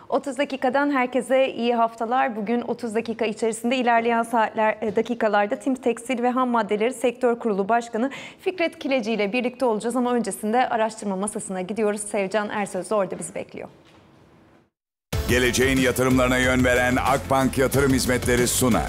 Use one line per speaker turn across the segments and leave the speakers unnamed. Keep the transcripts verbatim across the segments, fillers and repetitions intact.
otuz dakikadan herkese iyi haftalar. Bugün otuz dakika içerisinde ilerleyen saatler, dakikalarda Tim Tekstil ve Ham Maddeleri Sektör Kurulu Başkanı Fikret Kileci ile birlikte olacağız ama öncesinde araştırma masasına gidiyoruz. Sevcan Ersöz de orada bizi bekliyor.
Geleceğin yatırımlarına yön veren Akbank Yatırım Hizmetleri sunar.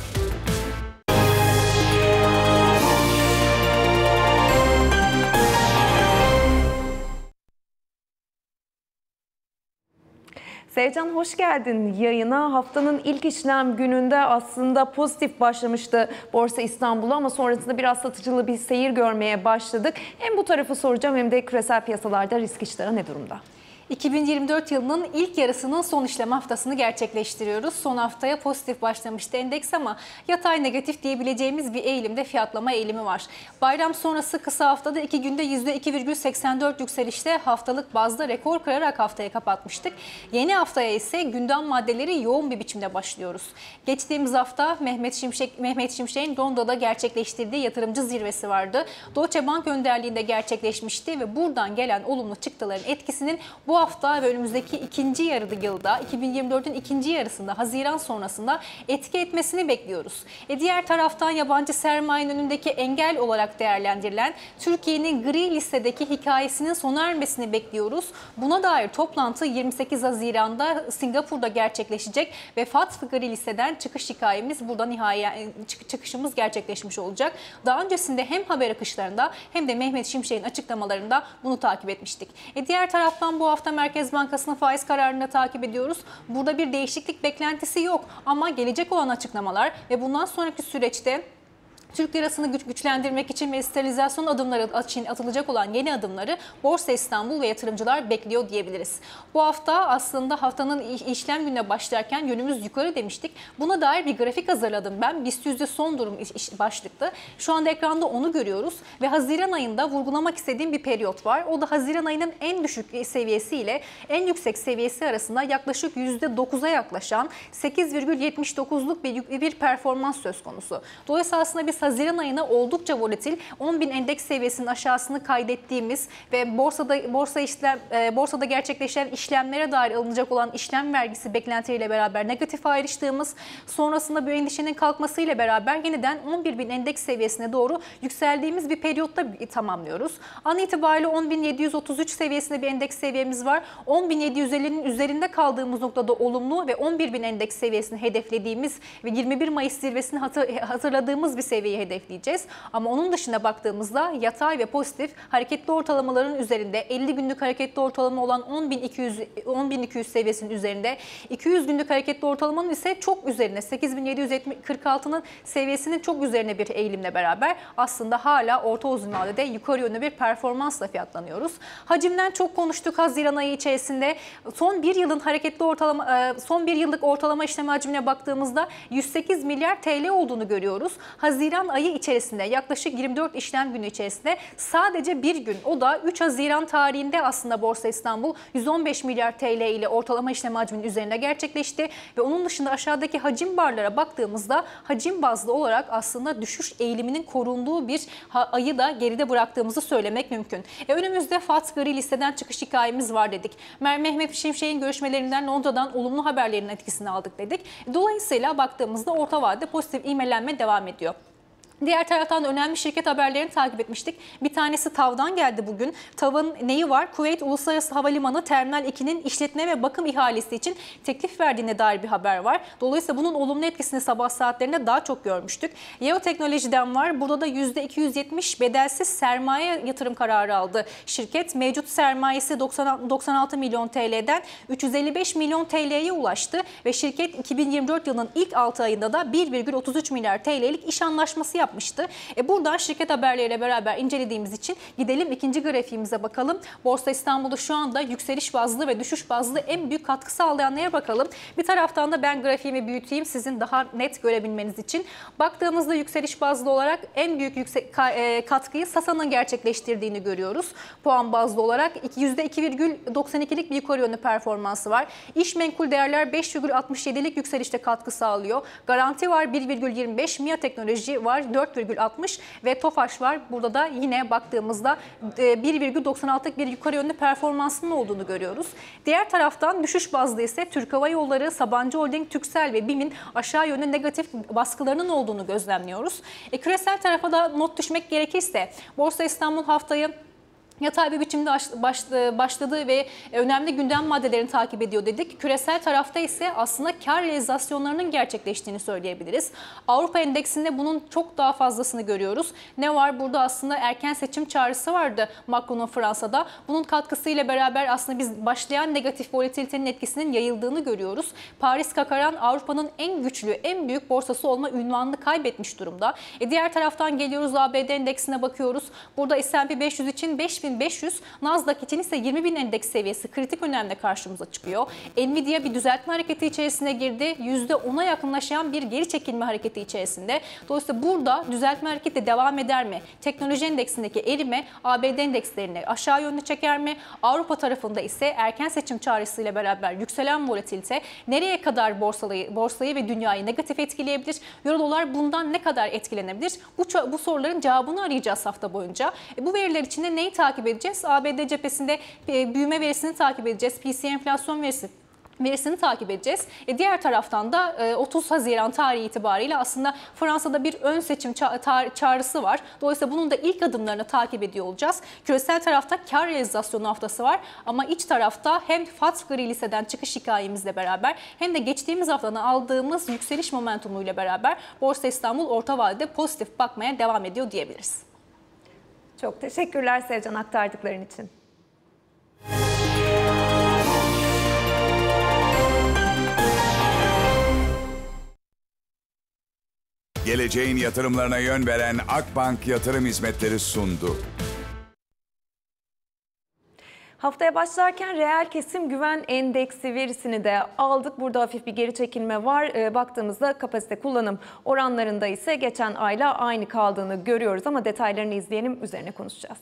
Sevcan, hoş geldin yayına. Haftanın ilk işlem gününde aslında pozitif başlamıştı Borsa İstanbul'u ama sonrasında biraz satıcılı bir seyir görmeye başladık. Hem bu tarafı soracağım hem de küresel piyasalarda risk iştahı ne durumda?
iki bin yirmi dört yılının ilk yarısının son işlem haftasını gerçekleştiriyoruz. Son haftaya pozitif başlamıştı endeks ama yatay negatif diyebileceğimiz bir eğilimde fiyatlama eğilimi var. Bayram sonrası kısa haftada iki günde yüzde iki virgül seksen dört yükselişte haftalık bazda rekor kırarak haftaya kapatmıştık. Yeni haftaya ise gündem maddeleri yoğun bir biçimde başlıyoruz. Geçtiğimiz hafta Mehmet Şimşek Mehmet Şimşek'in Londra'da gerçekleştirdiği yatırımcı zirvesi vardı. Deutsche Bank önderliğinde gerçekleşmişti ve buradan gelen olumlu çıktıların etkisinin bu Bu hafta ve önümüzdeki ikinci yarı yılda iki bin yirmi dört'ün ikinci yarısında Haziran sonrasında etki etmesini bekliyoruz. E diğer taraftan yabancı sermayenin önündeki engel olarak değerlendirilen Türkiye'nin gri listedeki hikayesinin sona ermesini bekliyoruz. Buna dair toplantı yirmi sekiz Haziran'da Singapur'da gerçekleşecek ve F A T F gri listeden çıkış hikayemiz burada nihayet çıkışımız gerçekleşmiş olacak. Daha öncesinde hem haber akışlarında hem de Mehmet Şimşek'in açıklamalarında bunu takip etmiştik. E diğer taraftan bu hafta Merkez Bankası'nın faiz kararını da takip ediyoruz. Burada bir değişiklik beklentisi yok ama gelecek olan açıklamalar ve bundan sonraki süreçte Türk lirasını güç, güçlendirmek için ve sterilizasyon adımları için atılacak olan yeni adımları Borsa İstanbul ve yatırımcılar bekliyor diyebiliriz. Bu hafta aslında haftanın işlem gününe başlarken yönümüz yukarı demiştik. Buna dair bir grafik hazırladım ben. BIST yüzde son durum başlıklı. Şu anda ekranda onu görüyoruz ve Haziran ayında vurgulamak istediğim bir periyot var. O da Haziran ayının en düşük seviyesiyle en yüksek seviyesi arasında yaklaşık yüzde dokuza yaklaşan sekiz virgül yetmiş dokuzluk bir, bir performans söz konusu. Dolayısıyla aslında biz Haziran ayına oldukça volatil on bin endeks seviyesinin aşağısını kaydettiğimiz ve borsada borsa işlem e, borsada gerçekleşen işlemlere dair alınacak olan işlem vergisi beklentileriyle beraber negatif ayrıştığımız, sonrasında bu endişenin kalkmasıyla beraber yeniden on bir bin endeks seviyesine doğru yükseldiğimiz bir periyotta tamamlıyoruz. An itibariyle on bin yedi yüz otuz üç seviyesinde bir endeks seviyemiz var. on bin yedi yüz ellinin üzerinde kaldığımız noktada olumlu ve on bir bin endeks seviyesini hedeflediğimiz ve yirmi bir Mayıs zirvesini hatır, hatırladığımız bir seviyeyi hedefleyeceğiz. Ama onun dışında baktığımızda yatay ve pozitif hareketli ortalamaların üzerinde elli günlük hareketli ortalama olan on bin iki yüz on bin iki yüz seviyesinin üzerinde, iki yüz günlük hareketli ortalamanın ise çok üzerine sekiz bin yedi yüz kırk altının seviyesinin çok üzerine bir eğilimle beraber aslında hala orta uzun vadede yukarı yönlü bir performansla fiyatlanıyoruz. Hacimden çok konuştuk Haziran ayı içerisinde. Son bir yılın hareketli ortalama son bir yıllık ortalama işlem hacmine baktığımızda yüz sekiz milyar T L olduğunu görüyoruz. Haziran ayı içerisinde yaklaşık yirmi dört işlem günü içerisinde sadece bir gün, o da üç Haziran tarihinde aslında Borsa İstanbul yüz on beş milyar T L ile ortalama işlem hacminin üzerinde gerçekleşti ve onun dışında aşağıdaki hacim barlara baktığımızda hacim bazlı olarak aslında düşüş eğiliminin korunduğu bir ayı da geride bıraktığımızı söylemek mümkün. E önümüzde F A T gri listeden çıkış hikayemiz var dedik. Mehmet Şimşek'in görüşmelerinden Londra'dan olumlu haberlerin etkisini aldık dedik. Dolayısıyla baktığımızda orta vadede pozitif ivmelenme devam ediyor. Diğer taraftan önemli şirket haberlerini takip etmiştik. Bir tanesi TAV'dan geldi bugün. TAV'ın neyi var? Kuveyt Uluslararası Havalimanı Terminal iki'nin işletme ve bakım ihalesi için teklif verdiğine dair bir haber var. Dolayısıyla bunun olumlu etkisini sabah saatlerinde daha çok görmüştük. Yeo Teknoloji'den var. Burada da yüzde iki yüz yetmiş bedelsiz sermaye yatırım kararı aldı. Şirket mevcut sermayesi doksan altı milyon T L'den üç yüz elli beş milyon T L'ye ulaştı ve şirket iki bin yirmi dört yılının ilk altı ayında da bir virgül otuz üç milyar T L'lik iş anlaşması yaptı. yapmıştı. E buradan şirket haberleriyle beraber incelediğimiz için gidelim ikinci grafiğimize bakalım. Borsa İstanbul'da şu anda yükseliş bazlı ve düşüş bazlı en büyük katkı sağlayanlara bakalım. Bir taraftan da ben grafiğimi büyüteyim sizin daha net görebilmeniz için. Baktığımızda yükseliş bazlı olarak en büyük yüksek katkıyı Sasa'nın gerçekleştirdiğini görüyoruz. Puan bazlı olarak yüzde iki virgül doksan iki'lik bir yukarı yönlü performansı var. İş menkul değerler beş virgül altmış yedi'lik yükselişte katkı sağlıyor. Garanti var bir virgül yirmi beş, MİA Teknoloji var dört virgül altmış ve Tofaş var. Burada da yine baktığımızda bir virgül doksan altı'lık bir yukarı yönlü performansının olduğunu görüyoruz. Diğer taraftan düşüş bazlı ise Türk Hava Yolları, Sabancı Holding, Turkcell ve BİM'in aşağı yönlü negatif baskılarının olduğunu gözlemliyoruz. E, küresel tarafa da not düşmek gerekirse Borsa İstanbul haftayı yatay bir biçimde başladı ve önemli gündem maddelerini takip ediyor dedik. Küresel tarafta ise aslında kar realizasyonlarının gerçekleştiğini söyleyebiliriz. Avrupa endeksinde bunun çok daha fazlasını görüyoruz. Ne var? Burada aslında erken seçim çağrısı vardı Macron'un Fransa'da. Bunun katkısıyla beraber aslında biz başlayan negatif volatilitenin etkisinin yayıldığını görüyoruz. Paris Kakaran Avrupa'nın en güçlü, en büyük borsası olma ünvanını kaybetmiş durumda. E diğer taraftan geliyoruz A B D endeksine bakıyoruz. Burada S and P beş yüz için beş bin beş yüz, Nasdaq için ise yirmi bin endeks seviyesi kritik önemli karşımıza çıkıyor. Nvidia bir düzeltme hareketi içerisine girdi. yüzde on'a yakınlaşan bir geri çekilme hareketi içerisinde. Dolayısıyla burada düzeltme hareketi de devam eder mi? Teknoloji endeksindeki erime A B D endekslerini aşağı yönlü çeker mi? Avrupa tarafında ise erken seçim çağrısıyla beraber yükselen volatilite nereye kadar borsayı, borsayı ve dünyayı negatif etkileyebilir? Euro dolar bundan ne kadar etkilenebilir? Bu, bu soruların cevabını arayacağız hafta boyunca. E, bu veriler içinde neyi takip edeceğiz? A B D cephesinde büyüme verisini takip edeceğiz. P C E enflasyon verisi verisini takip edeceğiz. E diğer taraftan da otuz Haziran tarihi itibariyle aslında Fransa'da bir ön seçim ça çağrısı var. Dolayısıyla bunun da ilk adımlarını takip ediyor olacağız. Küresel tarafta kar realizasyonu haftası var ama iç tarafta hem F A T F gri listeden çıkış hikayemizle beraber hem de geçtiğimiz haftadan aldığımız yükseliş momentumuyla beraber Borsa İstanbul orta vadede pozitif bakmaya devam ediyor diyebiliriz.
Çok teşekkürler Sevcan aktardıkların için.
Geleceğin yatırımlarına yön veren Akbank Yatırım Hizmetleri sundu.
Haftaya başlarken reel kesim güven endeksi verisini de aldık. Burada hafif bir geri çekilme var. E, baktığımızda kapasite kullanım oranlarında ise geçen ayla aynı kaldığını görüyoruz ama detaylarını izleyelim, üzerine konuşacağız.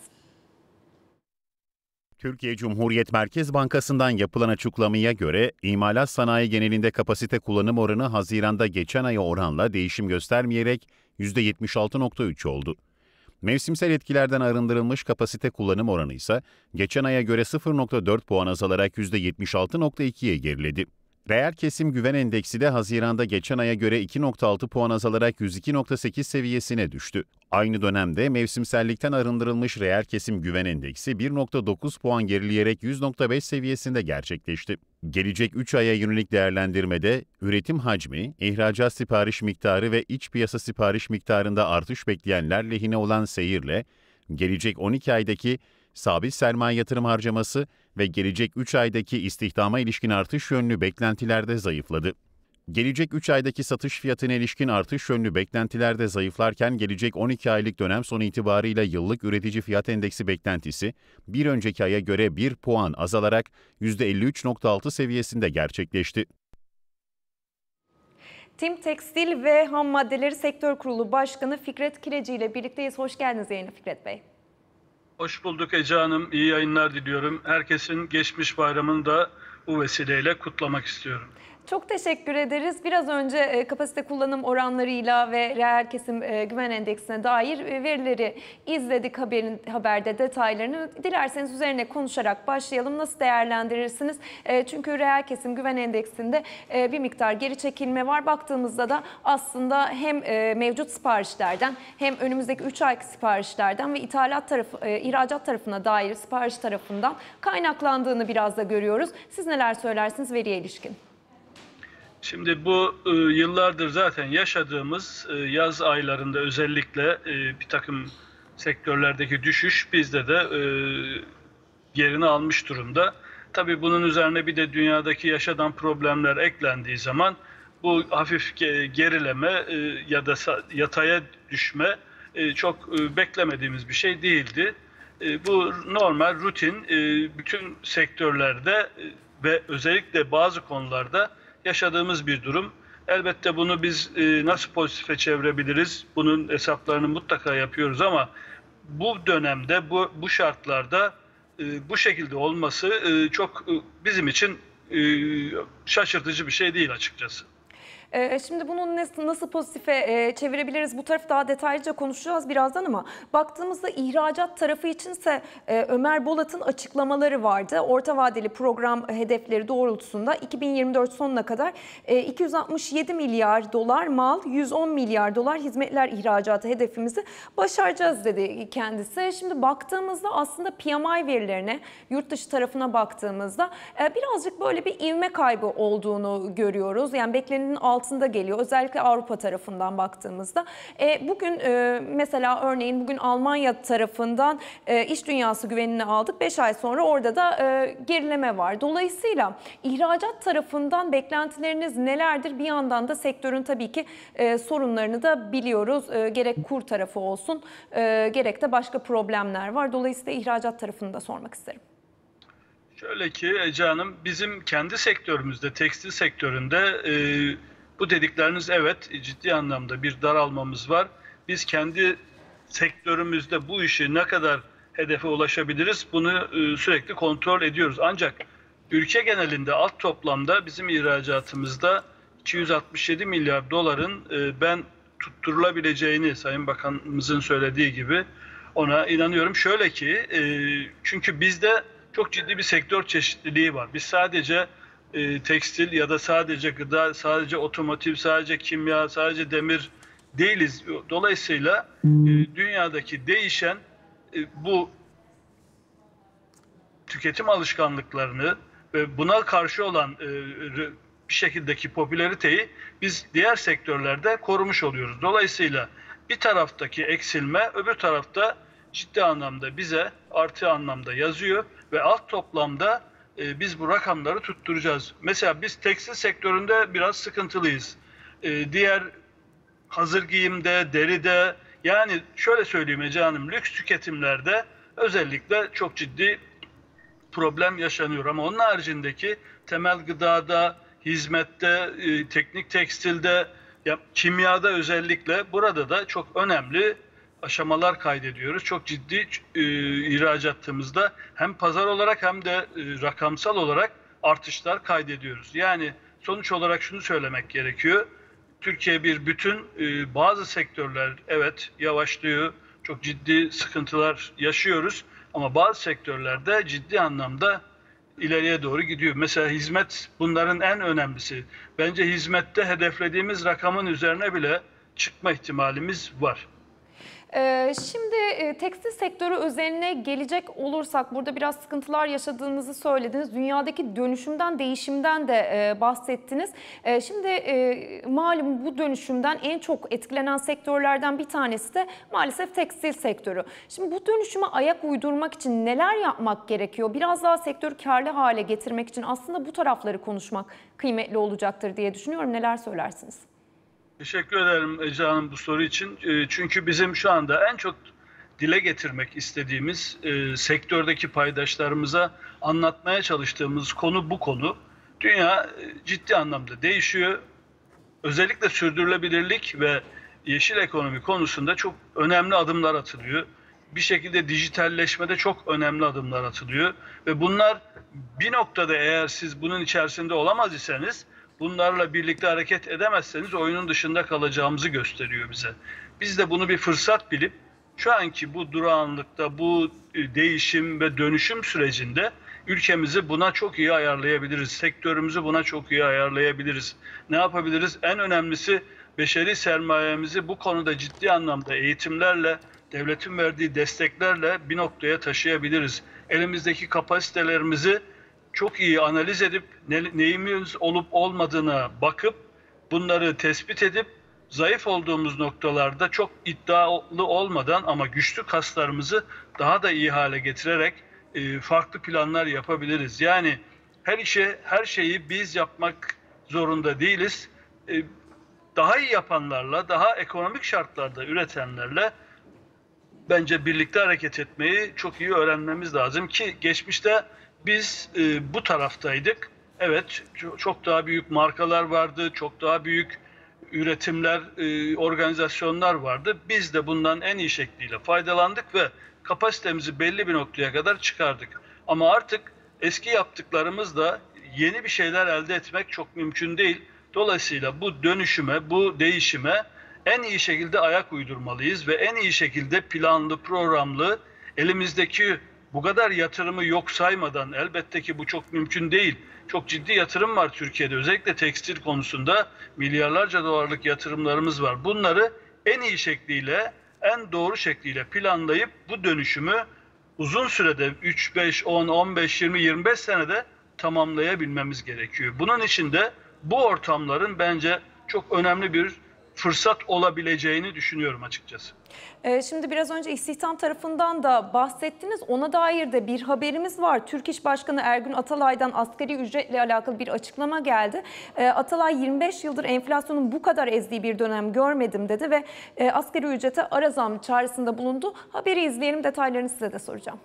Türkiye Cumhuriyet Merkez Bankası'ndan yapılan açıklamaya göre imalat sanayi genelinde kapasite kullanım oranı Haziran'da geçen aya oranla değişim göstermeyerek yüzde yetmiş altı nokta üç oldu. Mevsimsel etkilerden arındırılmış kapasite kullanım oranı ise geçen aya göre sıfır nokta dört puan azalarak yüzde yetmiş altı nokta ikiye geriledi. Reel kesim güven endeksi de Haziran'da geçen aya göre iki nokta altı puan azalarak yüz iki nokta sekiz seviyesine düştü. Aynı dönemde mevsimsellikten arındırılmış reel kesim güven endeksi bir nokta dokuz puan gerileyerek yüz nokta beş seviyesinde gerçekleşti. Gelecek üç aya yönelik değerlendirmede üretim hacmi, ihracat sipariş miktarı ve iç piyasa sipariş miktarında artış bekleyenler lehine olan seyirle, gelecek on iki aydaki sabit sermaye yatırım harcaması ve gelecek üç aydaki istihdama ilişkin artış yönlü beklentiler de zayıfladı. Gelecek üç aydaki satış fiyatına ilişkin artış yönlü beklentiler de zayıflarken gelecek on iki aylık dönem sonu itibarıyla yıllık üretici fiyat endeksi beklentisi bir önceki aya göre bir puan azalarak yüzde elli üç nokta altı seviyesinde gerçekleşti.
TİM Tekstil ve Ham Maddeleri Sektör Kurulu Başkanı Fikret Kileci ile birlikteyiz. Hoş geldiniz yayına Fikret Bey.
Hoş bulduk Ece Hanım. İyi yayınlar diliyorum. Herkesin geçmiş bayramını da bu vesileyle kutlamak istiyorum.
Çok teşekkür ederiz. Biraz önce e, kapasite kullanım oranlarıyla ve reel kesim e, güven endeksine dair e, verileri izledik, haberin haberde detaylarını. Dilerseniz üzerine konuşarak başlayalım. Nasıl değerlendirirsiniz? E, çünkü reel kesim güven endeksinde e, bir miktar geri çekilme var. Baktığımızda da aslında hem e, mevcut siparişlerden hem önümüzdeki üç aylık siparişlerden ve ithalat tarafı, e, ihracat tarafına dair sipariş tarafından kaynaklandığını biraz da görüyoruz. Siz neler söylersiniz veriye ilişkin?
Şimdi bu e, yıllardır zaten yaşadığımız e, yaz aylarında özellikle e, bir takım sektörlerdeki düşüş bizde de e, yerini almış durumda. Tabii bunun üzerine bir de dünyadaki yaşanan problemler eklendiği zaman bu hafif gerileme e, ya da yataya düşme e, çok e, beklemediğimiz bir şey değildi. E, bu normal, rutin e, bütün sektörlerde e, ve özellikle bazı konularda yaşadığımız bir durum. Elbette bunu biz e, nasıl pozitife çevirebiliriz? Bunun hesaplarını mutlaka yapıyoruz ama bu dönemde, bu, bu şartlarda e, bu şekilde olması e, çok e, bizim için e, şaşırtıcı bir şey değil açıkçası.
Ee, şimdi bunu nasıl, nasıl pozitife e, çevirebiliriz? Bu tarafı daha detaylıca konuşacağız birazdan ama baktığımızda ihracat tarafı içinse e, Ömer Bolat'ın açıklamaları vardı. Orta vadeli program hedefleri doğrultusunda iki bin yirmi dört sonuna kadar e, iki yüz altmış yedi milyar dolar mal, yüz on milyar dolar hizmetler ihracatı hedefimizi başaracağız dedi kendisi. Şimdi baktığımızda aslında P M I verilerine, yurt dışı tarafına baktığımızda e, birazcık böyle bir ivme kaybı olduğunu görüyoruz. Yani beklenenin altında geliyor. Özellikle Avrupa tarafından baktığımızda. E, bugün e, mesela örneğin bugün Almanya tarafından e, iş dünyası güvenini aldık. beş ay sonra orada da e, gerileme var. Dolayısıyla ihracat tarafından beklentileriniz nelerdir? Bir yandan da sektörün tabii ki e, sorunlarını da biliyoruz. E, gerek kur tarafı olsun, e, gerek de başka problemler var. Dolayısıyla ihracat tarafını da sormak isterim.
Şöyle ki Ece Hanım, bizim kendi sektörümüzde, tekstil sektöründe e, bu dedikleriniz evet ciddi anlamda bir daralmamız var. Biz kendi sektörümüzde bu işi ne kadar hedefe ulaşabiliriz bunu e, sürekli kontrol ediyoruz. Ancak ülke genelinde alt toplamda bizim ihracatımızda iki yüz altmış yedi milyar doların e, ben tutturulabileceğini Sayın Bakanımızın söylediği gibi ona inanıyorum. Şöyle ki e, çünkü bizde çok ciddi bir sektör çeşitliliği var. Biz sadece e, tekstil ya da sadece gıda, sadece otomotiv, sadece kimya, sadece demir değiliz. Dolayısıyla e, dünyadaki değişen e, bu tüketim alışkanlıklarını ve buna karşı olan e, bir şekildeki popülariteyi biz diğer sektörlerde korumuş oluyoruz. Dolayısıyla bir taraftaki eksilme öbür tarafta ciddi anlamda bize artı anlamda yazıyor ve alt toplamda e, biz bu rakamları tutturacağız. Mesela biz tekstil sektöründe biraz sıkıntılıyız. E, diğer hazır giyimde, deride, yani şöyle söyleyeyim Ece Hanım, lüks tüketimlerde özellikle çok ciddi problem yaşanıyor. Ama onun haricindeki temel gıdada, hizmette, e, teknik tekstilde, ya, kimyada özellikle burada da çok önemli aşamalar kaydediyoruz. Çok ciddi e, ihracatımızda hem pazar olarak hem de e, rakamsal olarak artışlar kaydediyoruz. Yani sonuç olarak şunu söylemek gerekiyor. Türkiye bir bütün, e, bazı sektörler evet yavaşlıyor, çok ciddi sıkıntılar yaşıyoruz ama bazı sektörlerde ciddi anlamda ileriye doğru gidiyor. Mesela hizmet bunların en önemlisi. Bence hizmette hedeflediğimiz rakamın üzerine bile çıkma ihtimalimiz var.
Şimdi tekstil sektörü özeline gelecek olursak burada biraz sıkıntılar yaşadığınızı söylediniz. Dünyadaki dönüşümden, değişimden de bahsettiniz. Şimdi malum bu dönüşümden en çok etkilenen sektörlerden bir tanesi de maalesef tekstil sektörü. Şimdi bu dönüşüme ayak uydurmak için neler yapmak gerekiyor? Biraz daha sektörü karlı hale getirmek için aslında bu tarafları konuşmak kıymetli olacaktır diye düşünüyorum. Neler söylersiniz?
Teşekkür ederim Ece Hanım bu soru için. Çünkü bizim şu anda en çok dile getirmek istediğimiz, e, sektördeki paydaşlarımıza anlatmaya çalıştığımız konu bu konu. Dünya e, ciddi anlamda değişiyor. Özellikle sürdürülebilirlik ve yeşil ekonomi konusunda çok önemli adımlar atılıyor. Bir şekilde dijitalleşmede çok önemli adımlar atılıyor. Ve bunlar bir noktada eğer siz bunun içerisinde olamaz iseniz, bunlarla birlikte hareket edemezseniz oyunun dışında kalacağımızı gösteriyor bize. Biz de bunu bir fırsat bilip şu anki bu durağanlıkta, bu değişim ve dönüşüm sürecinde ülkemizi buna çok iyi ayarlayabiliriz. Sektörümüzü buna çok iyi ayarlayabiliriz. Ne yapabiliriz? En önemlisi beşeri sermayemizi bu konuda ciddi anlamda eğitimlerle, devletin verdiği desteklerle bir noktaya taşıyabiliriz. Elimizdeki kapasitelerimizi çok iyi analiz edip ne, neyimiz olup olmadığına bakıp bunları tespit edip zayıf olduğumuz noktalarda çok iddialı olmadan ama güçlü kaslarımızı daha da iyi hale getirerek e, farklı planlar yapabiliriz. Yani her işe her şeyi biz yapmak zorunda değiliz. E, daha iyi yapanlarla, daha ekonomik şartlarda üretenlerle bence birlikte hareket etmeyi çok iyi öğrenmemiz lazım ki geçmişte biz e, bu taraftaydık. Evet, çok daha büyük markalar vardı, çok daha büyük üretimler, e, organizasyonlar vardı. Biz de bundan en iyi şekliyle faydalandık ve kapasitemizi belli bir noktaya kadar çıkardık. Ama artık eski yaptıklarımızla yeni bir şeyler elde etmek çok mümkün değil. Dolayısıyla bu dönüşüme, bu değişime en iyi şekilde ayak uydurmalıyız ve en iyi şekilde planlı, programlı, elimizdeki bu kadar yatırımı yok saymadan, elbette ki bu çok mümkün değil. Çok ciddi yatırım var Türkiye'de. Özellikle tekstil konusunda milyarlarca dolarlık yatırımlarımız var. Bunları en iyi şekliyle, en doğru şekliyle planlayıp bu dönüşümü uzun sürede üç, beş, on, on beş, yirmi, yirmi beş senede tamamlayabilmemiz gerekiyor. Bunun için de bu ortamların bence çok önemli bir fırsat olabileceğini düşünüyorum açıkçası.
Ee, şimdi biraz önce istihdam tarafından da bahsettiniz. Ona dair de bir haberimiz var. Türk İş Başkanı Ergün Atalay'dan asgari ücretle alakalı bir açıklama geldi. Ee, Atalay yirmi beş yıldır enflasyonun bu kadar ezdiği bir dönem görmedim dedi ve e, asgari ücrete ara zam çağrısında bulundu. Haberi izleyelim, detaylarını size de soracağım.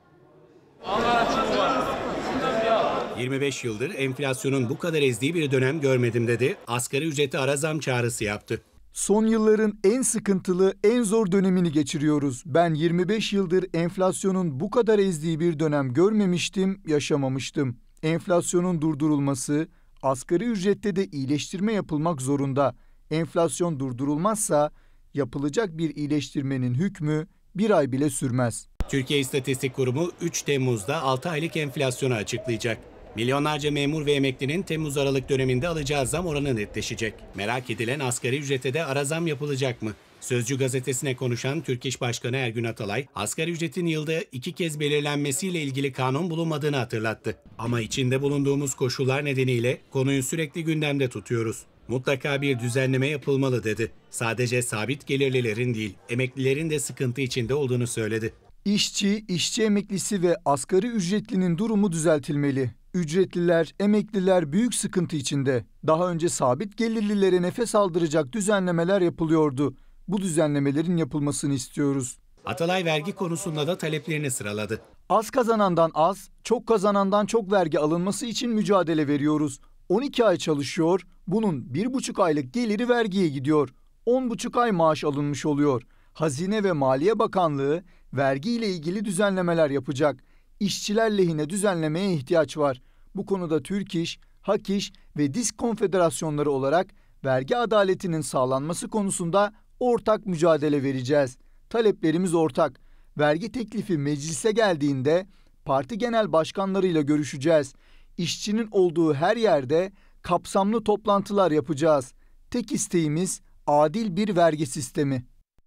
yirmi beş yıldır enflasyonun bu kadar ezdiği bir dönem görmedim dedi. Asgari ücrete ara zam çağrısı yaptı.
Son yılların en sıkıntılı, en zor dönemini geçiriyoruz. Ben yirmi beş yıldır enflasyonun bu kadar ezdiği bir dönem görmemiştim, yaşamamıştım. Enflasyonun durdurulması, asgari ücrette de iyileştirme yapılmak zorunda. Enflasyon durdurulmazsa yapılacak bir iyileştirmenin hükmü bir ay bile sürmez.
Türkiye İstatistik Kurumu üç Temmuz'da altı aylık enflasyonu açıklayacak. Milyonlarca memur ve emeklinin Temmuz-Aralık döneminde alacağı zam oranı netleşecek. Merak edilen asgari ücrete de ara zam yapılacak mı? Sözcü gazetesine konuşan Türk İş Başkanı Ergün Atalay, asgari ücretin yılda iki kez belirlenmesiyle ilgili kanun bulunmadığını hatırlattı. Ama içinde bulunduğumuz koşullar nedeniyle konuyu sürekli gündemde tutuyoruz. Mutlaka bir düzenleme yapılmalı dedi. Sadece sabit gelirlilerin değil, emeklilerin de sıkıntı içinde olduğunu söyledi.
İşçi, işçi emeklisi ve asgari ücretlinin durumu düzeltilmeli. Ücretliler, emekliler büyük sıkıntı içinde. Daha önce sabit gelirlilere nefes aldıracak düzenlemeler yapılıyordu. Bu düzenlemelerin yapılmasını istiyoruz.
Atalay vergi konusunda da taleplerini sıraladı.
Az kazanandan az, çok kazanandan çok vergi alınması için mücadele veriyoruz. on iki ay çalışıyor, bunun bir buçuk aylık geliri vergiye gidiyor. on buçuk ay maaş alınmış oluyor. Hazine ve Maliye Bakanlığı vergi ile ilgili düzenlemeler yapacak. İşçiler lehine düzenlemeye ihtiyaç var. Bu konuda Türk İş, Hak İş ve Disk Konfederasyonları olarak vergi adaletinin sağlanması konusunda ortak mücadele vereceğiz. Taleplerimiz ortak. Vergi teklifi meclise geldiğinde parti genel başkanlarıyla görüşeceğiz. İşçinin olduğu her yerde kapsamlı toplantılar yapacağız. Tek isteğimiz adil bir vergi sistemi.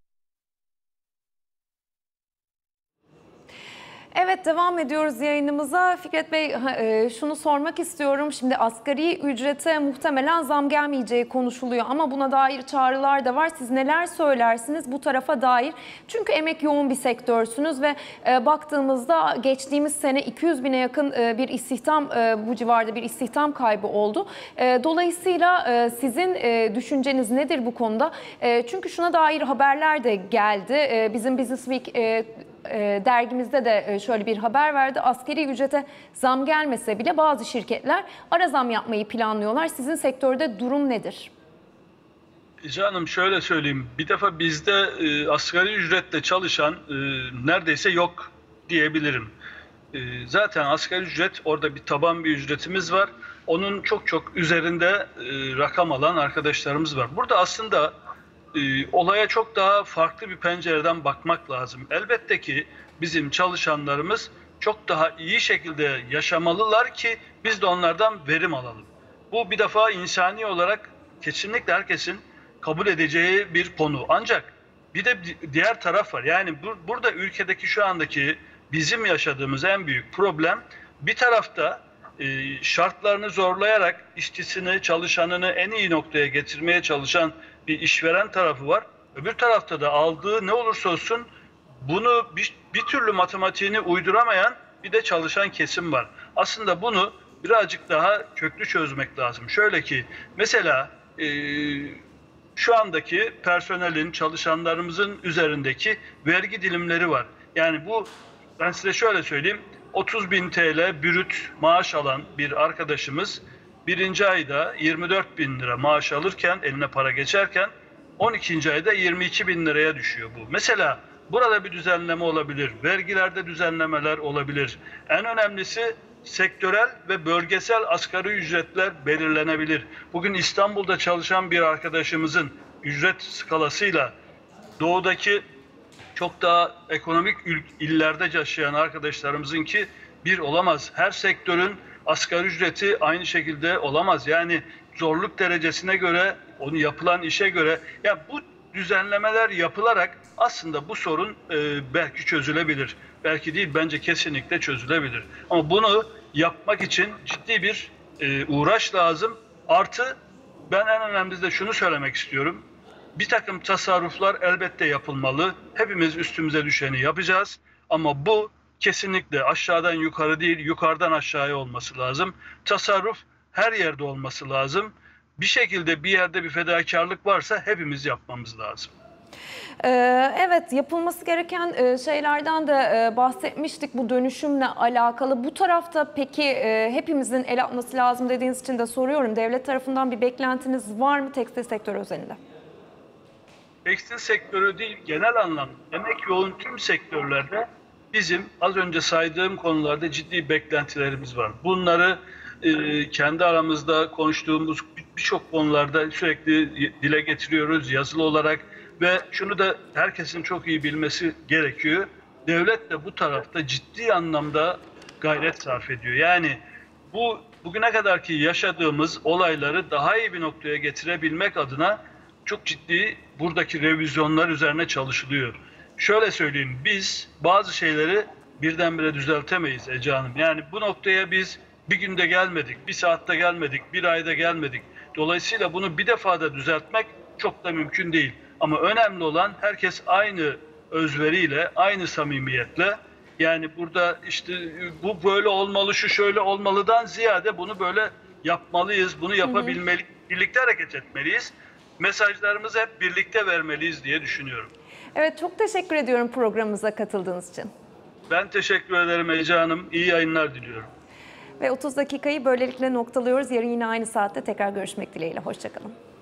Evet, devam ediyoruz yayınımıza. Fikret Bey, şunu sormak istiyorum. Şimdi asgari ücrete muhtemelen zam gelmeyeceği konuşuluyor ama buna dair çağrılar da var. Siz neler söylersiniz bu tarafa dair? Çünkü emek yoğun bir sektörsünüz ve baktığımızda geçtiğimiz sene iki yüz bine yakın bir istihdam, bu civarda bir istihdam kaybı oldu. Dolayısıyla sizin düşünceniz nedir bu konuda? Çünkü şuna dair haberler de geldi. Bizim Business Week dergimizde de şöyle bir haber verdi. Asgari ücrete zam gelmese bile bazı şirketler ara zam yapmayı planlıyorlar. Sizin sektörde durum nedir?
Canım şöyle söyleyeyim. Bir defa bizde e, asgari ücretle çalışan e, neredeyse yok diyebilirim. E, zaten asgari ücret, orada bir taban bir ücretimiz var. Onun çok çok üzerinde e, rakam alan arkadaşlarımız var. Burada aslında e, olaya çok daha farklı bir pencereden bakmak lazım. Elbette ki bizim çalışanlarımız çok daha iyi şekilde yaşamalılar ki biz de onlardan verim alalım. Bu bir defa insani olarak kesinlikle herkesin kabul edeceği bir konu. Ancak bir de diğer taraf var. Yani bu, burada ülkedeki şu andaki bizim yaşadığımız en büyük problem, bir tarafta e, şartlarını zorlayarak işçisini, çalışanını en iyi noktaya getirmeye çalışan bir işveren tarafı var. Öbür tarafta da aldığı ne olursa olsun bunu bir, bir türlü matematiğini uyduramayan bir de çalışan kesim var. Aslında bunu birazcık daha köklü çözmek lazım. Şöyle ki mesela e, şu andaki personelin, çalışanlarımızın üzerindeki vergi dilimleri var. Yani bu, ben size şöyle söyleyeyim, otuz bin T L brüt maaş alan bir arkadaşımız birinci ayda yirmi dört bin lira maaş alırken, eline para geçerken on ikinci ayda yirmi iki bin liraya düşüyor bu. Mesela burada bir düzenleme olabilir, vergilerde düzenlemeler olabilir. En önemlisi sektörel ve bölgesel asgari ücretler belirlenebilir. Bugün İstanbul'da çalışan bir arkadaşımızın ücret skalasıyla doğudaki çok daha ekonomik illerde yaşayan arkadaşlarımızınki bir olamaz. Her sektörün asgari ücreti aynı şekilde olamaz. Yani zorluk derecesine göre, onu yapılan işe göre, ya bu düzenlemeler yapılarak aslında bu sorun e, belki çözülebilir. Belki değil, bence kesinlikle çözülebilir. Ama bunu yapmak için ciddi bir e, uğraş lazım. Artı ben en önemlisi de şunu söylemek istiyorum. Bir takım tasarruflar elbette yapılmalı. Hepimiz üstümüze düşeni yapacağız. Ama bu kesinlikle aşağıdan yukarı değil, yukarıdan aşağıya olması lazım. Tasarruf her yerde olması lazım. Bir şekilde bir yerde bir fedakarlık varsa hepimiz yapmamız lazım.
Evet, yapılması gereken şeylerden de bahsetmiştik bu dönüşümle alakalı. Bu tarafta peki hepimizin el atması lazım dediğiniz için de soruyorum. Devlet tarafından bir beklentiniz var mı tekstil sektörü özelinde?
Tekstil sektörü değil, genel anlamda emek yoğun tüm sektörlerde bizim az önce saydığım konularda ciddi beklentilerimiz var. Bunları e, kendi aramızda konuştuğumuz birçok konularda sürekli dile getiriyoruz yazılı olarak ve şunu da herkesin çok iyi bilmesi gerekiyor. Devlet de bu tarafta ciddi anlamda gayret sarf ediyor. Yani bu bugüne kadarki yaşadığımız olayları daha iyi bir noktaya getirebilmek adına çok ciddi buradaki revizyonlar üzerine çalışılıyor. Şöyle söyleyeyim, biz bazı şeyleri birdenbire düzeltemeyiz Ece Hanım. Yani bu noktaya biz bir günde gelmedik, bir saatte gelmedik, bir ayda gelmedik. Dolayısıyla bunu bir defada düzeltmek çok da mümkün değil. Ama önemli olan herkes aynı özveriyle, aynı samimiyetle, yani burada işte bu böyle olmalı, şu şöyle olmalıdan ziyade bunu böyle yapmalıyız, bunu yapabilmeliyiz, birlikte hareket etmeliyiz. Mesajlarımızı hep birlikte vermeliyiz diye düşünüyorum.
Evet, çok teşekkür ediyorum programımıza katıldığınız için.
Ben teşekkür ederim Ece Hanım. İyi yayınlar diliyorum.
Ve otuz dakikayı böylelikle noktalıyoruz. Yarın yine aynı saatte tekrar görüşmek dileğiyle. Hoşça kalın.